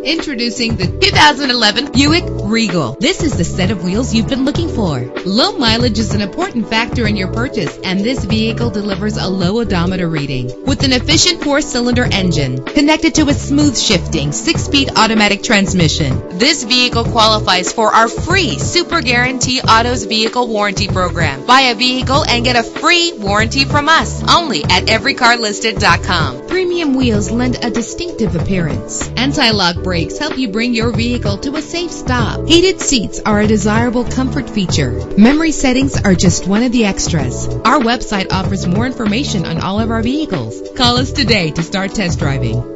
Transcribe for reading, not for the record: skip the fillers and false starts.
Introducing the 2011 Buick Regal. This is the set of wheels you've been looking for. Low mileage is an important factor in your purchase, and this vehicle delivers a low odometer reading. With an efficient 4-cylinder engine connected to a smooth shifting 6-speed automatic transmission, this vehicle qualifies for our free Super Guarantee Autos Vehicle Warranty Program. Buy a vehicle and get a free warranty from us only at everycarlisted.com. Premium wheels lend a distinctive appearance. Anti-lock brakes help you bring your vehicle to a safe stop. Heated seats are a desirable comfort feature. Memory settings are just one of the extras. Our website offers more information on all of our vehicles. Call us today to start test driving.